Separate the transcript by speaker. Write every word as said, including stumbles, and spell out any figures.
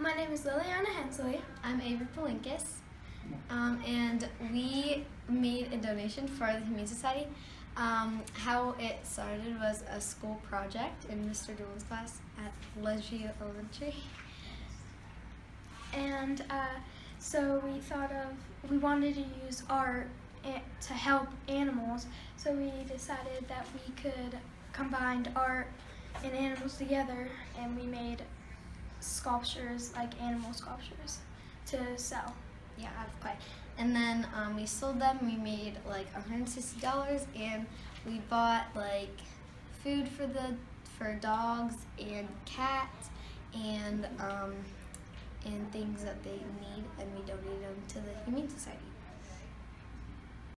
Speaker 1: My name is Liliana Hensley.
Speaker 2: I'm Avery Polinkis, um, and we made a donation for the Humane Society. Um, how it started was a school project in Mister Doolin's class at Ledgeview Elementary.
Speaker 1: And uh, so we thought of, we wanted to use art to help animals, so we decided that we could combine art and animals together, and we made sculptures, like animal sculptures, to sell.
Speaker 2: Yeah, out of clay. And then um, we sold them. We made like one hundred sixty dollars, and we bought like food for the for dogs and cats and um, and things that they need, and we donated them to the Humane Society.